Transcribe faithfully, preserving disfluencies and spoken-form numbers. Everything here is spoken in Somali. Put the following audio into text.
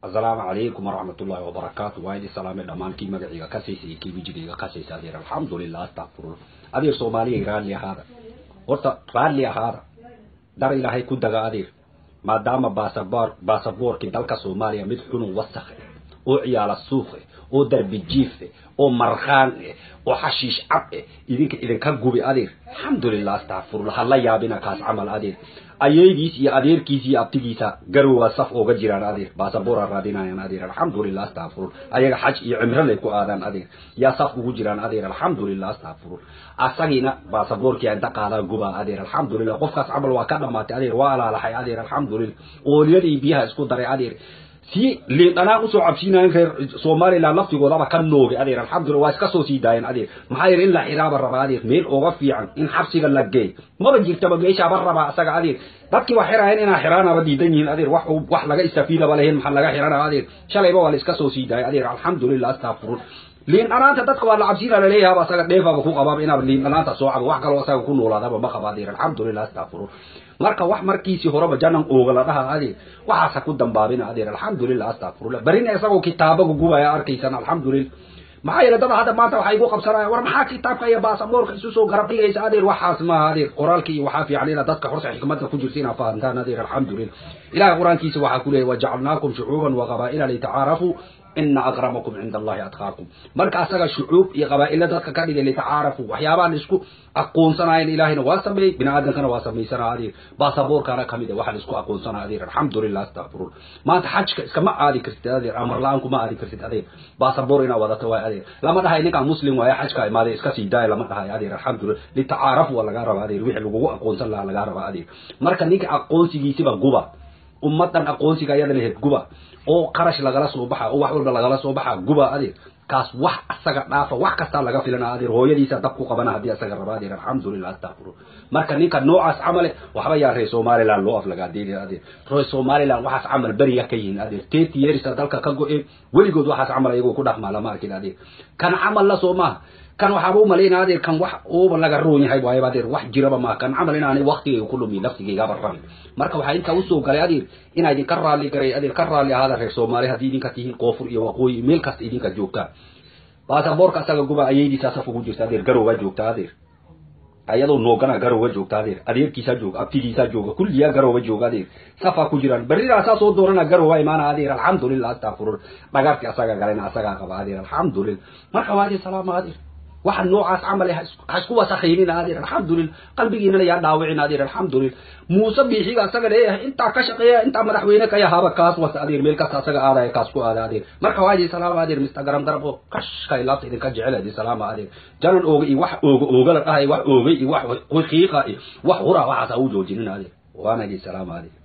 السلام عليكم ورحمة الله وبركاته. وايد السلام دمان كي مجيء كاسيسي كي بيجي كاسيس هذا الحمد لله استغفر الله. هذه الصومالي ران لي هذا ورتا ران لي هذا دار إلى هاي كود هذا ما دام باسبور باسبور كدالك الصومالية مدحون وسخ أو عيال السوق أو درب الجيف أو مرخان أو حشيش عب إذا إذا كان جوبي هذا الحمد لله استغفر الله. الله يابينا كاس عمل هذا أيديس يا أدير كيسي أبتيجيسا جروا صف أو جيران أدير باسبور الرادينا يا أدير الحمد لله استغفر أيه حج يعمر لك وآدم أدير يا صف أو جيران أدير الحمد لله استغفر أساقينا باسبور كي عندك على جوبا أدير الحمد لله قفص عمل وكذا ما تأدير ولا على حي أدير الحمد لله وليدي بيها اسكو دري أدير si le ana uso absina in Somali la lafti goda kan nooge adeer alhamdulillah waa iska soo sii daayeen adeer maxaa yiri in la xiraaba raba adeer meel uga fiican in xabsiga la geey maba jirtaba meesha barraba asaga adeer dadkii wax xiraayeen ina xiraana badiidan yihiin adeer wax wax laga istafiida balayn maxaa laga xiraana adeer shalayba waa la iska soo sii daayay adeer alhamdulillah astaghfirun liin anaanta dadka waa la cabsiina la leeyahay asaga dheefaba ku qabaab ina liin anaanta soo cad wax kale oo asaga ku noolaadaba ma qaba adeer alhamdulillah astaghfirun marka wax markiisi horeba janan ooga la dhaha adeer waxa ku dambaabina adeer alhamdulillah astaghfirullah barina isagoo kitaabagu gubaya arkaysan alhamdulillah maxay la dad hada maanta waxay ugu qabsanayaan war maxaa kitaabka iyo baasaboorka isu soo garab dhigaysa adeer waxaas ma adeer qoraalkii waxa fiicnina dadka horta xikmadda ku jirtina fahantaan adeer alhamdulillah ilaahay quraankiisa waxa ku leeyahay waja'alnaakum shu'uban wa qabaa'ila lita'arafu إن أكرمكم عند الله أتقاكم مرك أسرع شعوب يقبائل ذاتك كذي اللي تعرفوا وحيابا نسكو أقون صناعين إلهنا واسمي بنا آدم كنا واسمي سنة هذه باسبور كنا كمية واحد نسكو أقون صناع هذه الحمد لله استغفر ما تحج كما عادي كرت هذه أمر لا أنكم ما عادي كرت هذه باسبورنا وذاته هذه لما ده هينك مسلم ويا حج كاي ما ده إسكاسي داي لما ده هذه الحمد لله لتعرفوا ولا جارب هذه روح لجوا أقون صناع على جارب هذه مرك نيك أقون سيجي سبا جوا أمتنا أقون سيجي هذا اللي جوا oo qarash lagala soo baxa oo wax walba lagala soo baxa guba adeer kaas wax asaga dhaafa wax kasta laga filana adeer hooyadiisa dab ku qabana hadii asaga raba adeer alxamdulillah astaghfir marka ninka noocaas amale waxba yaa reey Soomaaliland loo af laga deeyay adeer reey Soomaaliland waxaas amal bariya ka yihiin adeer thirty years dalka ka go'ay waligood waxaas amal ayagu ku dhaxma lama arkin adeer kan amal la Soomaa kan waxa uu maleynaa adeer kan wax oo laga roon yahay waay adeer wax jiraba ma kan amal inaanay waqtiga ku lumin naftiga barran marka waxa inta u soo galay adeer in ay ka raali garay adeer ka raali ahada reer Soomaali hadii idinka tihiin qoofur iyo waqooyi meel kasta idinka joogta baasaboorka asaga guba ayaydiisa saf ugu jirta adeer garowga joogta adeer ayadoo noogana garowga joogta adeer adeerkiisa joog abtigiisa jooga kulliya garowga jooga adeer safa ku jiraan barira asaas oo doorana garowga imaana adeer alxamdulillah astaghfirullah dhagarti asaga galena asaga qaba adeer alxamdulillah marka waadi salaam adeer waxaan noocaas amal ah isku wasakhaynina adeer alxamdulillah qalbigiina la yaa dhaawicina adeer alxamdulillah muusa biixiga asaga leeyahay inta ka shaqeeya inta madaxweyne ka yahay kaas was adeer meel ka asaga aaday kaas ku aaday adeer marka waadi salaam adeer instagram darbo kash ka ilaabta idinka jecel adeer salaam adeer jaran ooga iyo wax ooga ooga la dhahay wax ooga iyo wax qiiqa iyo wax hura waxa uu joojinina adeer waana di salaam adeer